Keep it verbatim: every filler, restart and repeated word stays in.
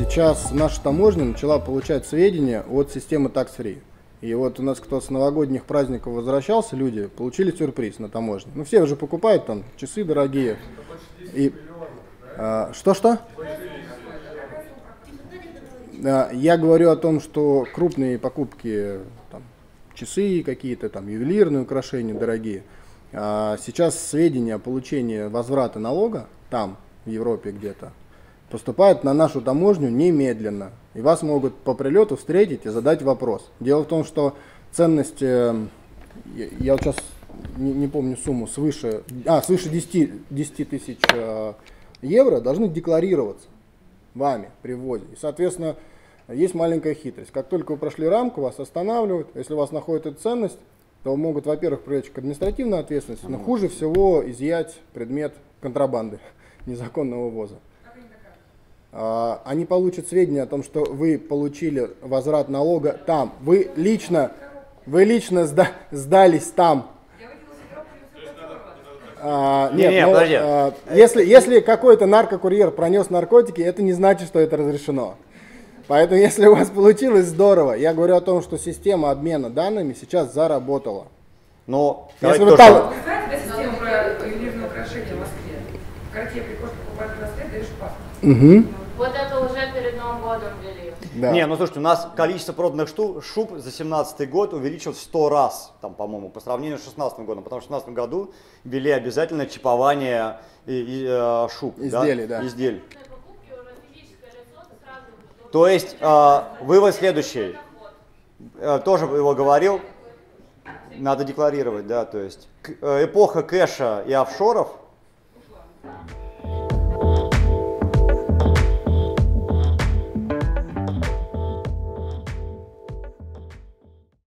сейчас наша таможня начала получать сведения от системы Tax Free. И вот у нас кто с новогодних праздников возвращался, люди получили сюрприз на таможне. Ну, все уже покупают там часы дорогие. И что-что? А, я говорю о том, что крупные покупки, там, часы какие-то, там, ювелирные украшения дорогие. А сейчас сведения о получении возврата налога там, в Европе где-то, поступают на нашу таможню немедленно. И вас могут по прилету встретить и задать вопрос. Дело в том, что ценность, я, я вот сейчас не, не помню сумму, свыше, а, свыше десяти тысяч евро должны декларироваться вами при ввозе. И, соответственно, есть маленькая хитрость. Как только вы прошли рамку, вас останавливают. Если у вас находят эту ценность, то могут, во-первых, привлечь к административной ответственности, но хуже всего изъять предмет контрабанды, незаконного ввоза. Они получат сведения о том, что вы получили возврат налога там. Вы лично, вы лично сда, сдались там. А, нет, не, не, но, а, если, если какой-то наркокурьер пронес наркотики, это не значит, что это разрешено. Поэтому, если у вас получилось, здорово. Я говорю о том, что система обмена данными сейчас заработала. Но если вы вы там... Вы знаете, да, систему про ювелирное украшение в Москве? В Карте приходишь покупать браслет, даешь паспорт. Угу. Вот это уже перед Новым годом ввели. Да. Не, ну слушайте, у нас количество проданных шту, шуб за семнадцатый год увеличилось в сто раз, там, по-моему, по сравнению с шестнадцатым годом, потому что в шестнадцатом году ввели обязательно чипование и, и, э, шуб. Изделий, да. да. Изделий. То есть э, вывод следующий, э, тоже его говорил, надо декларировать, да, то есть к, э, эпоха кэша и офшоров